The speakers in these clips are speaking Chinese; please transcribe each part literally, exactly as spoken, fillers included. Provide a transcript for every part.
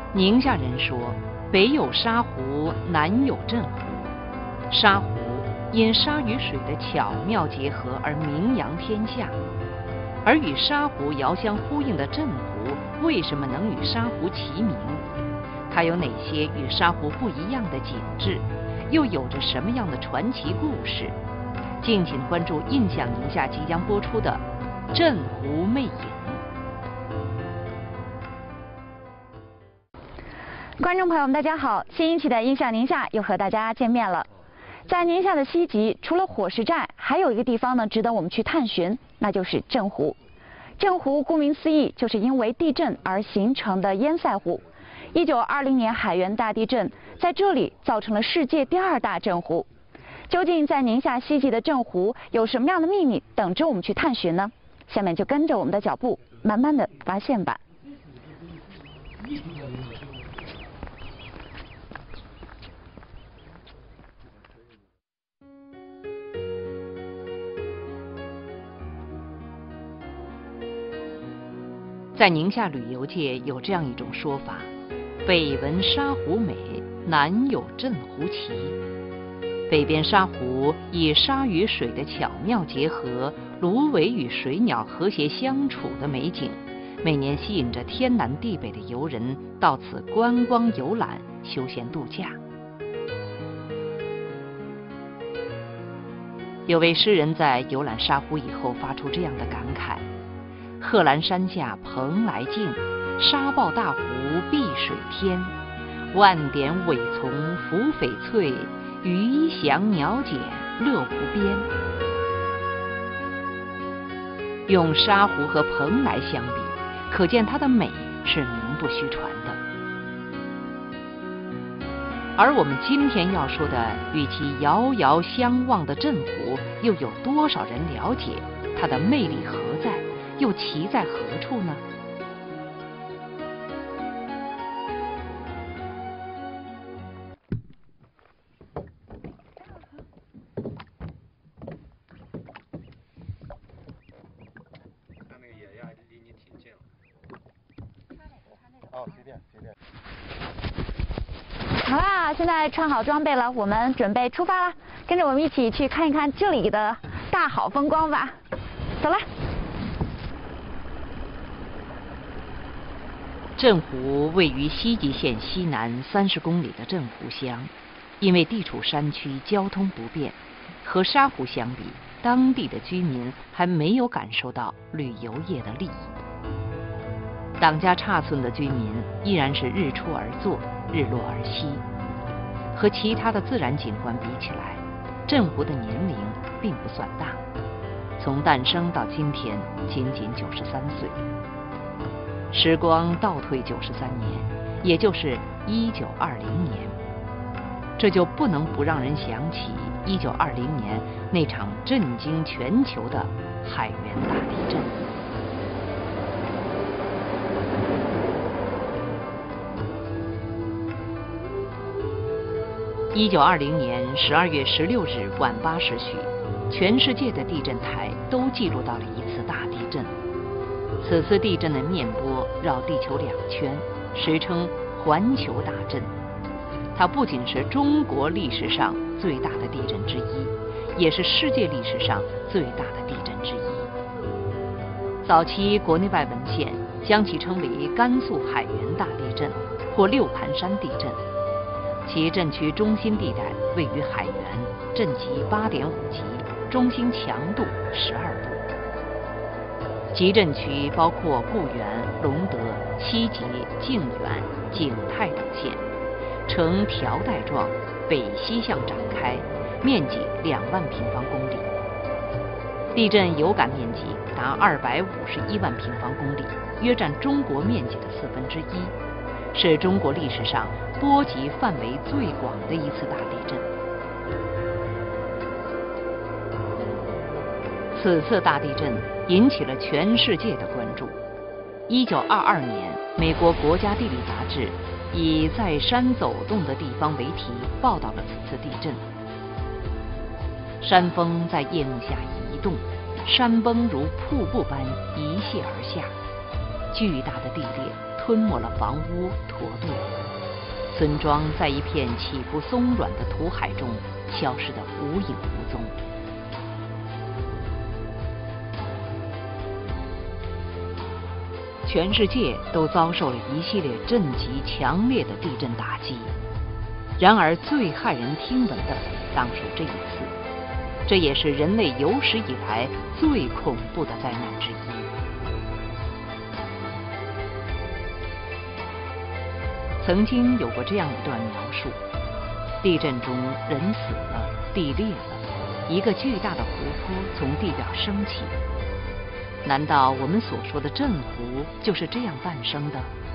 宁夏人说，北有沙湖，南有镇湖。沙湖因沙与水的巧妙结合而名扬天下，而与沙湖遥相呼应的镇湖，为什么能与沙湖齐名？它有哪些与沙湖不一样的景致？又有着什么样的传奇故事？敬请关注《印象宁夏》即将播出的《镇湖魅影》。 观众朋友们，大家好！新一期的《印象宁夏》又和大家见面了。在宁夏的西极，除了火石寨，还有一个地方呢，值得我们去探寻，那就是镇湖。镇湖顾名思义，就是因为地震而形成的堰塞湖。一九二零年海原大地震在这里造成了世界第二大震湖。究竟在宁夏西极的镇湖有什么样的秘密等着我们去探寻呢？下面就跟着我们的脚步，慢慢的发现吧。 在宁夏旅游界有这样一种说法：北闻沙湖美，南有镇湖奇。北边沙湖以沙与水的巧妙结合，芦苇与水鸟和谐相处的美景，每年吸引着天南地北的游人到此观光游览、休闲度假。有位诗人在游览沙湖以后发出这样的感慨：贺兰山下蓬莱静，沙抱大湖碧水天。万点苇丛浮翡翠，鱼翔鸟减乐无边。用沙湖和蓬莱相比，可见它的美是名不虚传的。而我们今天要说的与其遥遥相望的镇湖，又有多少人了解它的魅力何在，又奇在何处呢？ 好啦，现在穿好装备了，我们准备出发了，跟着我们一起去看一看这里的大好风光吧。走了。 镇湖位于西极县西南三十公里的镇湖乡，因为地处山区，交通不便，和沙湖相比，当地的居民还没有感受到旅游业的利益。党家岔村的居民依然是日出而作，日落而息。和其他的自然景观比起来，镇湖的年龄并不算大，从诞生到今天仅仅九十三岁。时光倒退九十三年，也就是一九二零年，这就不能不让人想起一九二零年那场震惊全球的海原大地震。一九二零年十二月十六日晚八时许，全世界的地震台都记录到了一次大地震。此次地震的面波绕地球两圈，时称环球大震。它不仅是中国历史上最大的地震之一，也是世界历史上最大的地震之一。早期国内外文献将其称为甘肃海原大地震或六盘山地震。其震区中心地带位于海原，震级八点五级，中心强度十二度。集震区包括固原、隆德、西极、靖远、景泰等县，呈条带状，北西向展开，面积两万平方公里。地震有感面积达二百五十一万平方公里，约占中国面积的四分之一。是中国历史上波及范围最广的一次大地震。此次大地震引起了全世界的关注。一九二二年，美国国家地理杂志以“在山走动的地方”为题报道了此次地震。山峰在夜幕下移动，山崩如瀑布般一泻而下，巨大的地裂吞没了房屋、驼队，村庄在一片起伏松软的土海中消失得无影无踪。全世界都遭受了一系列震级强烈的地震打击，然而最骇人听闻的当属这一次，这也是人类有史以来最恐怖的灾难之一。曾经有过这样一段描述：地震中人死了，地裂了，一个巨大的湖泊从地表升起。难道我们所说的震湖就是这样诞生的？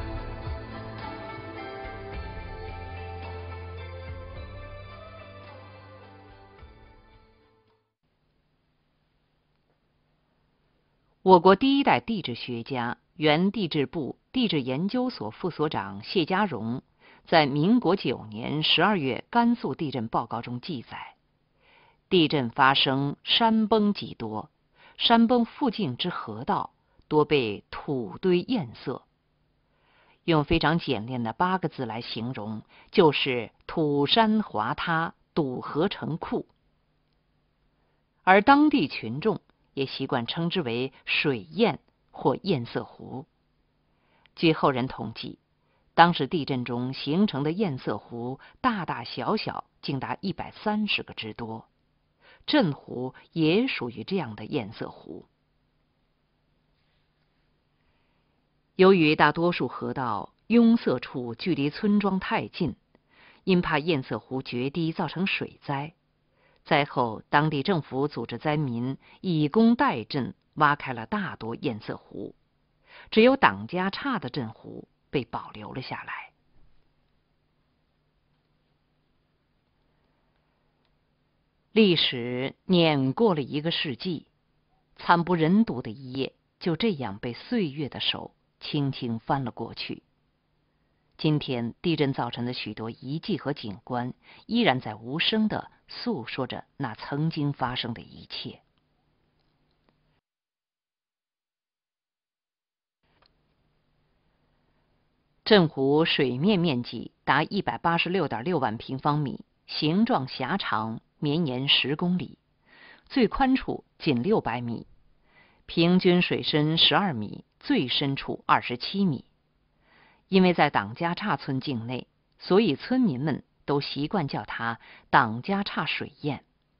我国第一代地质学家、原地质部地质研究所副所长谢家荣在民国九年十二月甘肃地震报告中记载，地震发生山崩极多，山崩附近之河道多被土堆堰塞。用非常简练的八个字来形容，就是土山滑塌，堵河成库。而当地群众也习惯称之为水堰或堰塞湖。据后人统计，当时地震中形成的堰塞湖大大小小竟达一百三十个之多，震湖也属于这样的堰塞湖。由于大多数河道拥塞处距离村庄太近，因怕堰塞湖决堤造成水灾，灾后当地政府组织灾民以工代赈，挖开了大多堰塞湖，只有党家岔的震湖被保留了下来。历史碾过了一个世纪，惨不忍睹的一页就这样被岁月的手轻轻翻了过去。今天地震造成的许多遗迹和景观，依然在无声地诉说着那曾经发生的一切。震湖水面面积达一百八十六点六万平方米，形状狭长，绵延十公里，最宽处仅六百米，平均水深十二米，最深处二十七米。因为在党家岔村境内，所以村民们都习惯叫它党家岔水堰。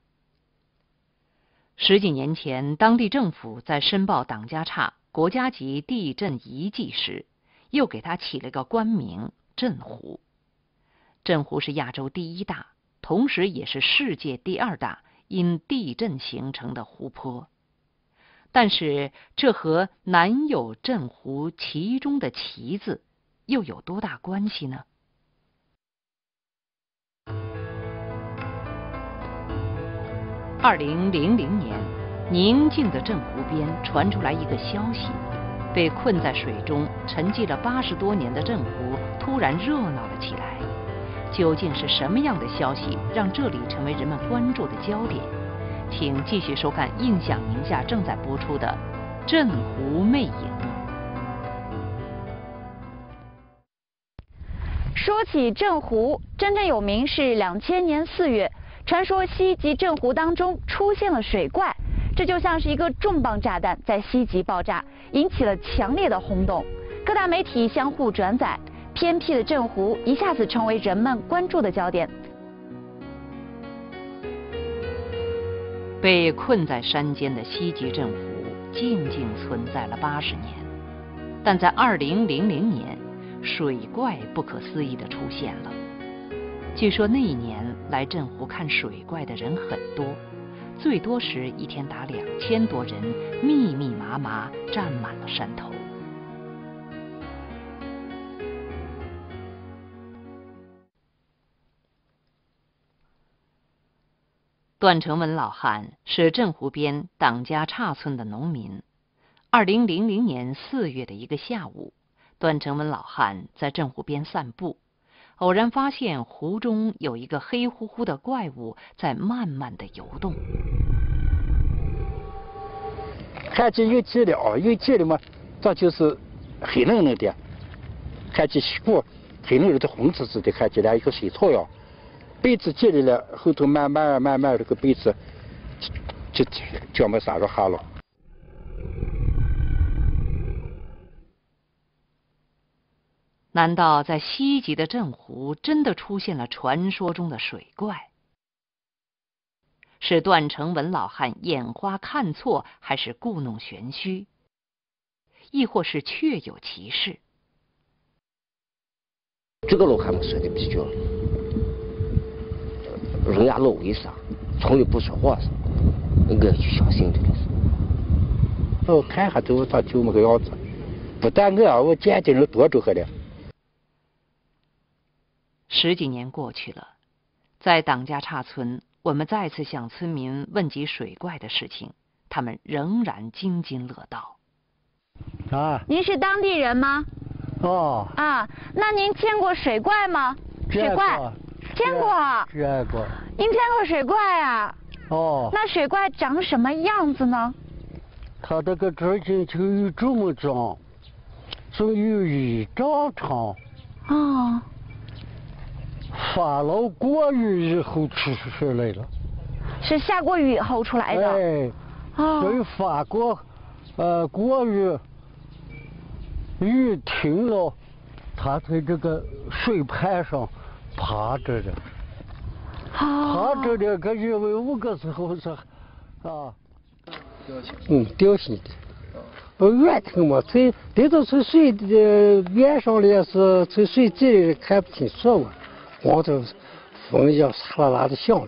十几年前，当地政府在申报党家岔国家级地震遗迹时，又给它起了个官名震湖。震湖是亚洲第一大，同时也是世界第二大因地震形成的湖泊。但是这和南有震湖其中的其字又有多大关系呢？二零零零年，宁静的震湖边传出来一个消息，被困在水中沉寂了八十多年的震湖突然热闹了起来。究竟是什么样的消息让这里成为人们关注的焦点？请继续收看印象宁夏正在播出的《震湖魅影》。 说起震湖，真正有名是两千年四月，传说西极震湖当中出现了水怪，这就像是一个重磅炸弹在西极爆炸，引起了强烈的轰动。各大媒体相互转载，偏僻的震湖一下子成为人们关注的焦点。 被困在山间的西极震湖静静存在了八十年，但在二零零零年，水怪不可思议地出现了。据说那一年来震湖看水怪的人很多，最多时一天达两千多人，密密麻麻站满了山头。段成文老汉是震湖边党家岔村的农民。二零零零年四月的一个下午，段成文老汉在震湖边散步，偶然发现湖中有一个黑乎乎的怪物在慢慢的游动。 看见有几了，有几了嘛，这就是黑嫩嫩的， 看起西瓜，黑弄的红紫紫的，看起来一个水草样。被子进来了，后头慢慢慢慢这个被子就就叫么撒着哈了。 难道在西极的镇湖真的出现了传说中的水怪？是段成文老汉眼花看错，还是故弄玄虚？亦或是确有其事？ 这个老汉们说的比较，人家老为啥，从来不说话是，我就相信这个事。 哦，看下都他就那个样子，不但我，我见的人多着去了。 十几年过去了，在党家岔村，我们再次向村民问及水怪的事情，他们仍然津津乐道。 啊， 您是当地人吗？ 哦， 啊，那您见过水怪吗？水怪，见过。 见过。 您见过水怪啊？ 哦。 那水怪长什么样子呢？ 它这个直径就有这么长，就有一丈长。 哦。 发了过雨以后出出来了。 是下过雨后出来的。 哎。 哦。 所以发过，呃，过雨，雨停了，它在这个水盘上爬着的。爬着的，可因为五个时候是，啊。 嗯，掉线的。不远听嘛，在这都是水的边上的是在水底里看不清楚嘛，光头风一样沙啦啦的响了。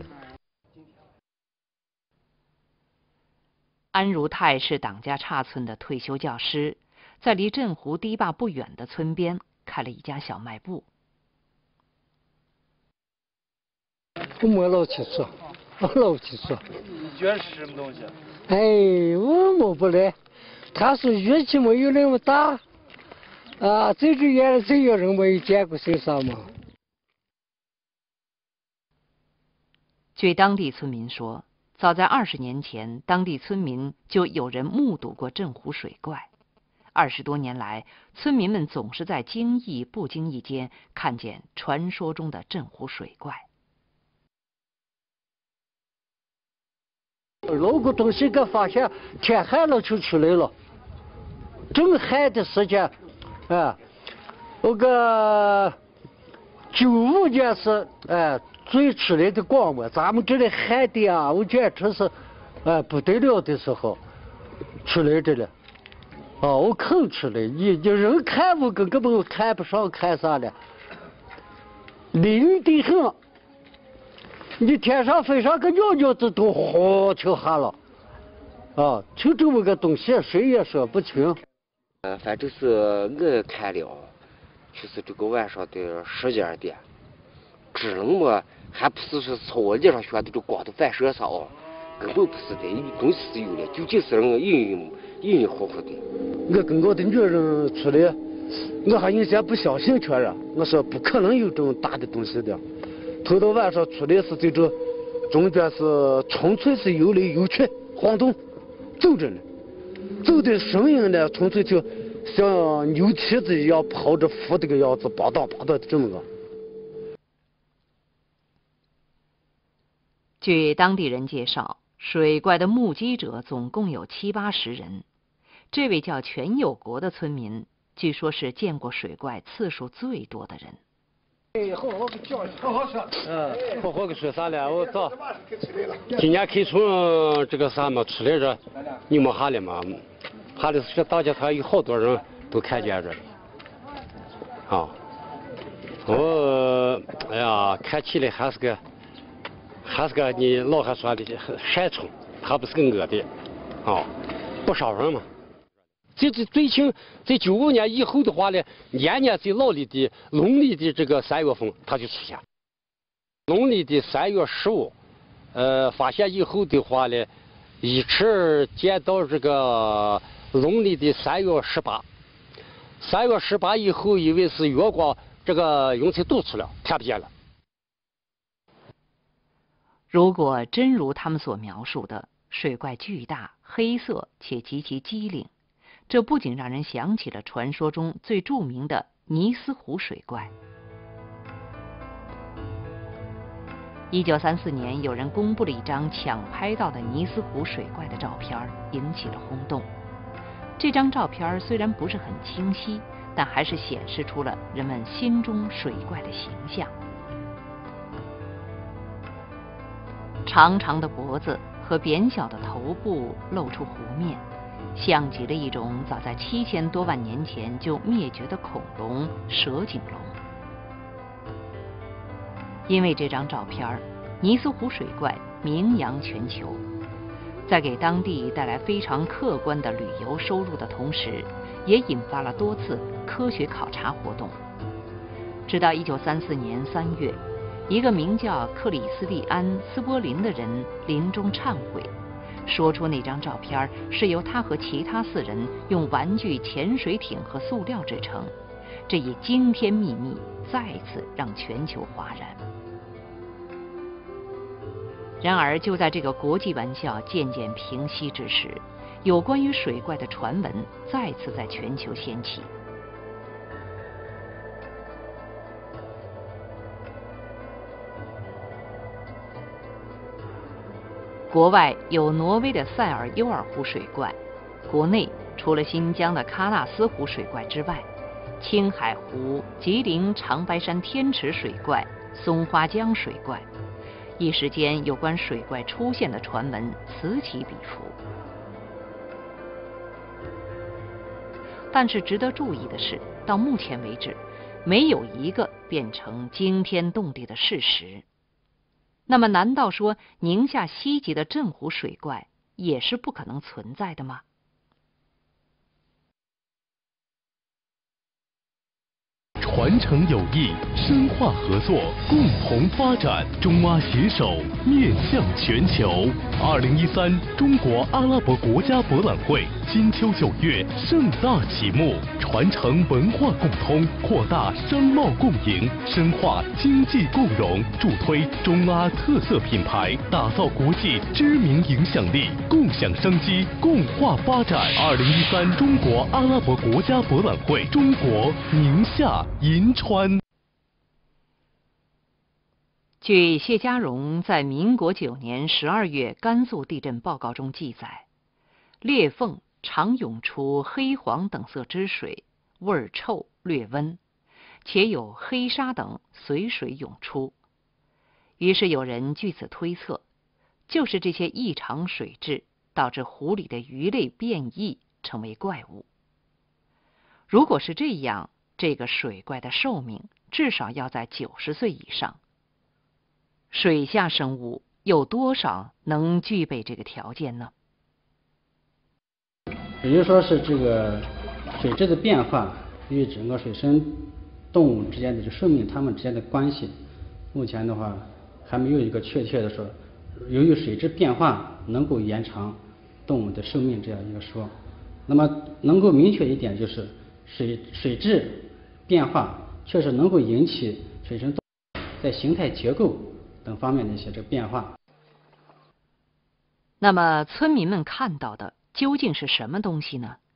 安如泰是党家岔村的退休教师，在离镇湖堤坝不远的村边开了一家小卖部。 我摸老清楚，我老清楚。 你觉得是什么东西？ 哎，我摸不来，他是乐器没有那么大，啊，最主要的这个人没有见过身上嘛。 据当地村民说，早在二十年前，当地村民就有人目睹过镇湖水怪。二十多年来，村民们总是在经意不经意间看见传说中的镇湖水怪。 捞个东西，个发现天黑了就出来了，正黑的时间，啊，那个九五年是哎最出来的光嘛，咱们这里黑的啊，我简直是哎不得了的时候出来的了，哦，我看出来，你你人看我根本看不上看啥了，灵的很。你天上飞上个鸟鸟子都好瞧哈了，啊，就这么个东西，谁也说不清。 呃，反正是我看了，就是这个晚上的十一二点，只能么还不是说从我脸上选的这光的反射上啊，根本不是的，有东西是有的，究竟是人隐隐隐隐乎乎的。 我跟我的女人出来，我还有些不相信确实，我说不可能有这种大的东西的。头到晚上出来是在这中间是纯粹是有来有去晃动走着呢，走的声音呢纯粹就像牛蹄子一样跑着扶这个样子，吧嗒吧嗒的这么个。 据当地人介绍，水怪的目击者总共有七八十人。这位叫全有国的村民，据说是见过水怪次数最多的人。 哎，好好给讲，好好说。 嗯，好好给说啥了？我早今年可以从这个啥嘛出来着，你没下来嘛？下来是大家他有好多人都看见着。啊，我哎呀，看起来还是个还是个你老汉说的善虫，他不是个恶的，啊，不伤人嘛。这这最近在九五年以后的话呢，年年在老历的农历的这个三月份，它就出现。农历的三月十五，呃，发现以后的话呢，一直见到这个农历的三月十八。三月十八以后，因为是月光这个云彩堵住了，看不见了。 如果真如他们所描述的，水怪巨大、黑色且极其机灵。这不仅让人想起了传说中最著名的尼斯湖水怪。一九三四年，有人公布了一张抢拍到的尼斯湖水怪的照片，引起了轰动。这张照片虽然不是很清晰，但还是显示出了人们心中水怪的形象。长长的脖子和扁小的头部露出湖面，像极了一种早在七千多万年前就灭绝的恐龙——蛇颈龙。因为这张照片，尼斯湖水怪名扬全球，在给当地带来非常可观的旅游收入的同时，也引发了多次科学考察活动。直到一九三四年三月，一个名叫克里斯蒂安·斯波林的人临终忏悔，说出那张照片是由他和其他四人用玩具潜水艇和塑料制成。这一惊天秘密再次让全球哗然。然而，就在这个国际玩笑渐渐平息之时，有关于水怪的传闻再次在全球掀起。国外有挪威的塞尔尤尔湖水怪，国内除了新疆的喀纳斯湖水怪之外，青海湖、吉林长白山天池水怪、松花江水怪，一时间有关水怪出现的传闻此起彼伏。但是值得注意的是，到目前为止，没有一个变成惊天动地的事实。那么，难道说宁夏西极的镇湖水怪也是不可能存在的吗？ 传承友谊，深化合作，共同发展。中阿携手，面向全球。二零一三中国阿拉伯国家博览会金秋九月盛大启幕，传承文化共通，扩大商贸共赢，深化经济共荣，助推中阿特色品牌，打造国际知名影响力，共享商机，共话发展。二零一三中国阿拉伯国家博览会，中国宁夏银川。 据谢家荣在民国九年十二月甘肃地震报告中记载，裂缝常涌出黑黄等色汁水，味儿臭略温，且有黑沙等随水涌出。于是有人据此推测，就是这些异常水质导致湖里的鱼类变异，成为怪物。如果是这样，这个水怪的寿命至少要在九十岁以上。水下生物有多少能具备这个条件呢？ 也就是说是这个水质的变化与整个水生动物之间的这寿命，它们之间的关系，目前的话还没有一个确切的说，由于水质变化能够延长动物的寿命这样一个说。那么能够明确一点就是，水水质变化确实能够引起水生动物在形态结构等方面的一些这个变化。 那么村民们看到的究竟是什么东西呢？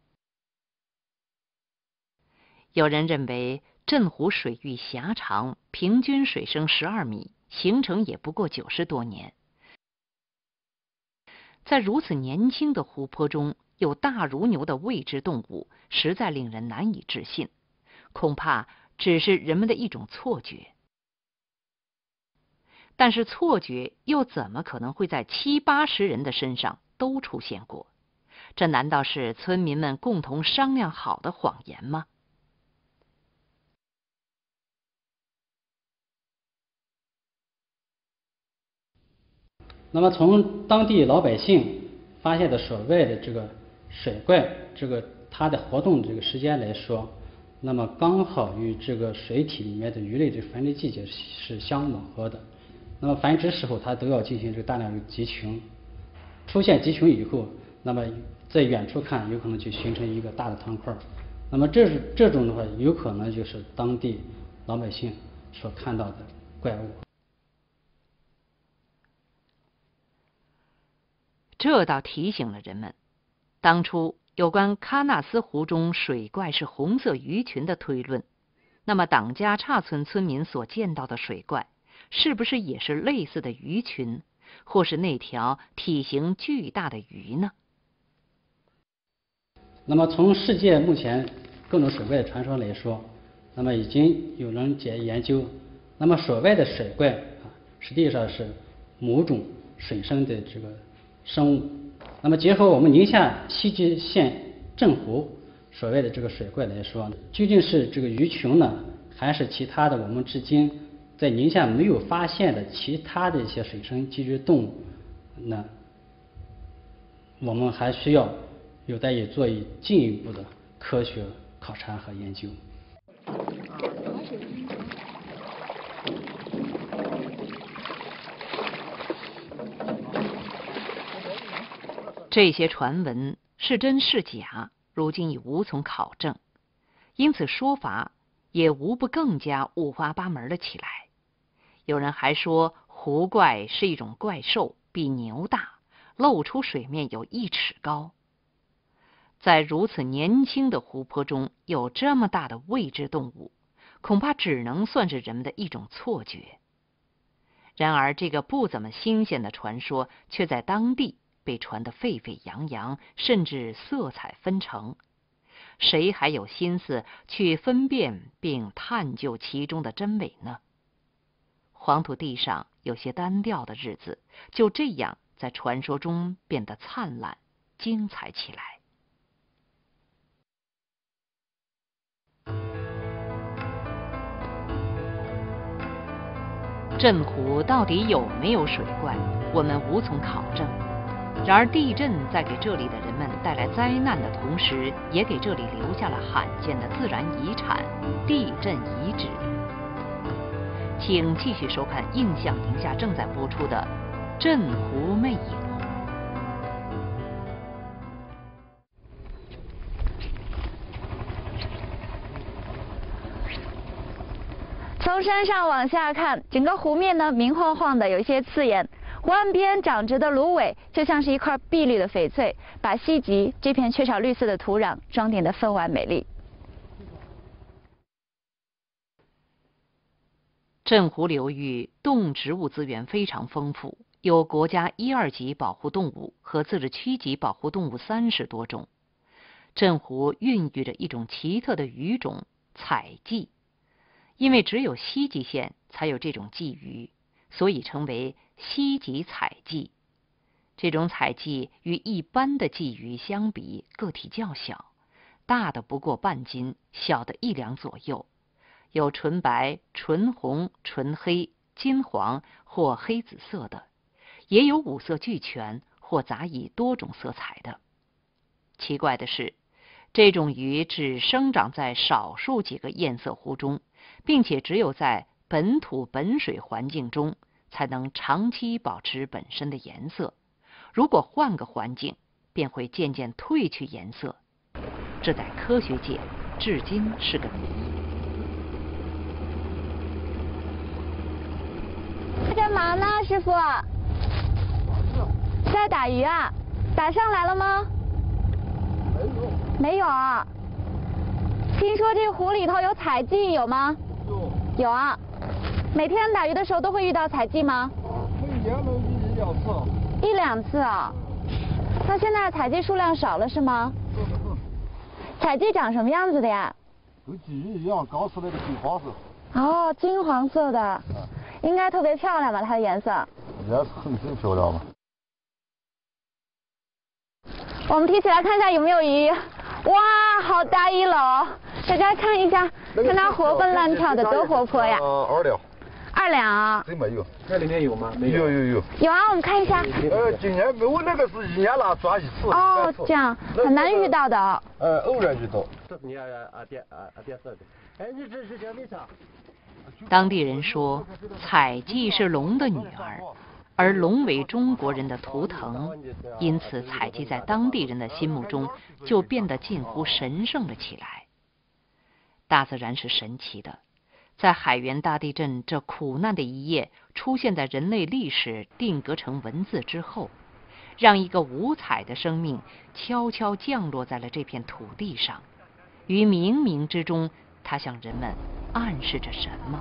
有人认为镇湖水域狭长，平均水深十二米，形成也不过九十多年。在如此年轻的湖泊中有大如牛的未知动物，实在令人难以置信，恐怕只是人们的一种错觉。但是错觉又怎么可能会在七八十人的身上都出现过？这难道是村民们共同商量好的谎言吗？ 那么从当地老百姓发现的所谓的这个水怪，这个它的活动这个时间来说，那么刚好与这个水体里面的鱼类的繁殖季节是相吻合的。那么繁殖时候它都要进行这个大量的集群，出现集群以后，那么在远处看有可能就形成一个大的汤块。那么这是这种的话，有可能就是当地老百姓所看到的怪物。 这倒提醒了人们，当初有关喀纳斯湖中水怪是红色鱼群的推论， 那么党家岔村村民所见到的水怪，是不是也是类似的鱼群，或是那条体型巨大的鱼呢？ 那么从世界目前各种水怪的传说来说，那么已经有人解研究，那么所谓的水怪啊，实际上是某种水生的这个生物。那么结合我们宁夏西集县镇湖所谓的这个水怪来说，究竟是这个鱼群呢，还是其他的我们至今在宁夏没有发现的其他的一些水生寄居动物呢？我们还需要有待于做以进一步的科学考察和研究。 这些传闻是真是假，如今已无从考证，因此说法也无不更加五花八门了起来。有人还说湖怪是一种怪兽，比牛大，露出水面有一尺高。在如此年轻的湖泊中有这么大的未知动物，恐怕只能算是人们的一种错觉。然而这个不怎么新鲜的传说却在当地被传得沸沸扬扬，甚至色彩纷呈。谁还有心思去分辨并探究其中的真伪呢？黄土地上有些单调的日子，就这样在传说中变得灿烂精彩起来。镇湖到底有没有水怪，我们无从考证。然而地震在给这里的人们带来灾难的同时，也给这里留下了罕见的自然遗产——地震遗址。请继续收看印象宁夏正在播出的《镇湖魅影》。 从山上往下看，整个湖面呢明晃晃的，有一些刺眼。湖岸边长直的芦苇就像是一块碧绿的翡翠，把西集这片缺少绿色的土壤装点得分外美丽。 镇湖流域动植物资源非常丰富，有国家一二级保护动物和自治区级保护动物三十多种。镇湖孕育着一种奇特的鱼种彩鲫，因为只有西集县才有这种鲫鱼，所以称为西集彩鲫。这种彩鲫与一般的鲫鱼相比，个体较小，大的不过半斤，小的一两左右，有纯白、纯红、纯黑、金黄或黑紫色的，也有五色俱全或杂以多种色彩的。奇怪的是，这种鱼只生长在少数几个堰塞湖中，并且只有在本土本水环境中才能长期保持本身的颜色，如果换个环境，便会渐渐褪去颜色。这在科学界至今是个谜。 在干嘛呢，师傅？在打鱼啊？打上来了吗？ 没有。 没有啊。听说这湖里头有彩鲫，有吗？ 有。 有啊。每天打鱼的时候都会遇到彩鲫吗？ 每年能一两次。 一两次啊？那现在彩鲫数量少了是吗？彩鲫长什么样子的呀？ 跟鲫鱼一样，刚出来的金黄色。 哦，金黄色的，应该特别漂亮吧？它的颜色？ 颜色很挺漂亮吧。 我们提起来看一下有没有鱼。哇，好大一篓！大家看一下，看它活蹦乱跳的，多活泼呀！ 呃，二两。 二两啊？ 真没有。 这里面有吗？没有。有有有。 有啊，我们看一下。 呃，今年没有，那个是一年拉抓一次。 哦，这样很难遇到的。 呃，偶然遇到。 这是你啊啊电啊啊电视的。哎，你这是叫为啥？ 当地人说，彩鲫是龙的女儿，而龙为中国人的图腾，因此彩鲫在当地人的心目中就变得近乎神圣了起来。大自然是神奇的，在海原大地震这苦难的一页出现在人类历史定格成文字之后，让一个五彩的生命悄悄降落在了这片土地上，于冥冥之中，它它向人们暗示着什么？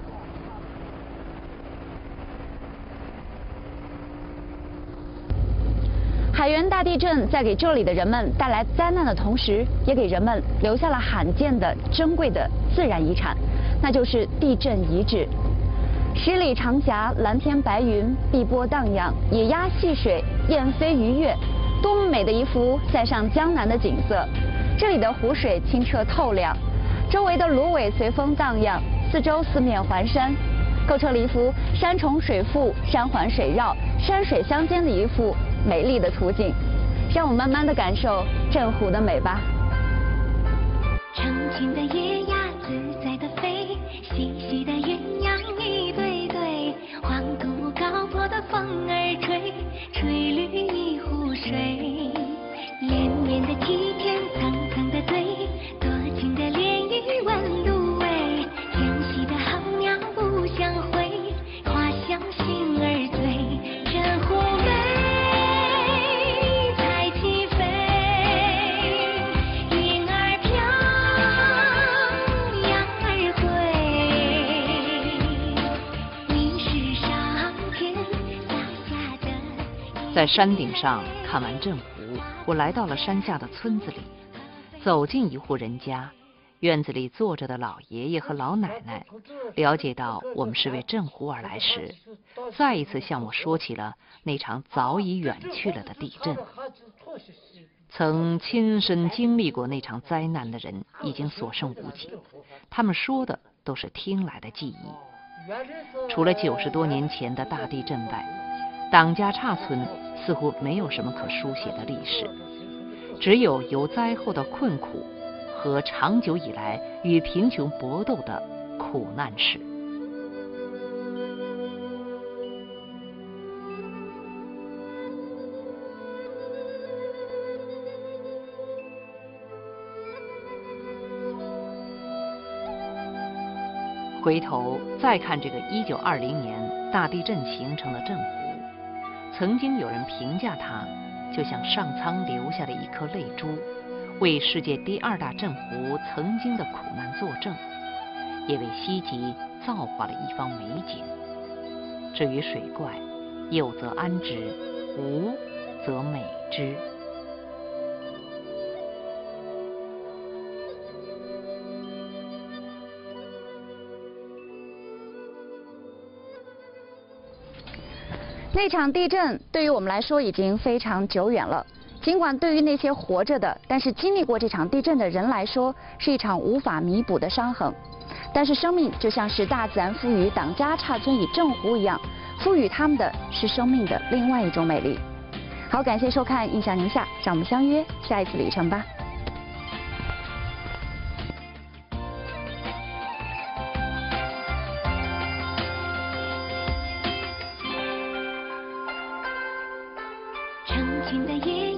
海源大地震在给这里的人们带来灾难的同时，也给人们留下了罕见的珍贵的自然遗产，那就是地震遗址。十里长峡，蓝天白云，碧波荡漾，野鸭戏水，燕飞鱼跃，多么美的一幅塞上江南的景色！这里的湖水清澈透亮，周围的芦苇随风荡漾，四周四面环山，构成了一幅山重水复、山环水绕、山水相间的一幅美丽的图景。让我们慢慢的感受镇湖的美吧。 成群的野鸭自在的飞，细细的鸳鸯一对对，黄土高坡的风儿吹，吹绿一湖水。连绵的梯田，层层的堆，多情的莲语问芦苇，天溪的候鸟不相会，花香心儿醉。镇湖美，彩旗飞，云儿飘，羊儿回，云是上天洒下的。 在山顶上看完镇湖，我来到了山下的村子里，走进一户人家，院子里坐着的老爷爷和老奶奶，了解到我们是为镇湖而来时，再一次向我说起了那场早已远去了的地震。曾亲身经历过那场灾难的人已经所剩无几，他们说的都是听来的记忆。除了九十多年前的大地震外，党家岔村似乎没有什么可书写的历史，只有由灾后的困苦和长久以来与贫穷搏斗的苦难史。回头再看这个一九二零年大地震形成的镇湖，曾经有人评价它就像上苍留下的一颗泪珠，为世界第二大镇湖曾经的苦难作证，也为西极造化了一方美景。至于水怪，有则安之，无则美之。 那场地震对于我们来说已经非常久远了，尽管对于那些活着的，但是经历过这场地震的人来说，是一场无法弥补的伤痕。但是生命就像是大自然赋予党家岔村与镇湖一样，赋予他们的是生命的另外一种美丽。好，感谢收看《印象宁夏》，让我们相约下一次旅程吧。 成群的野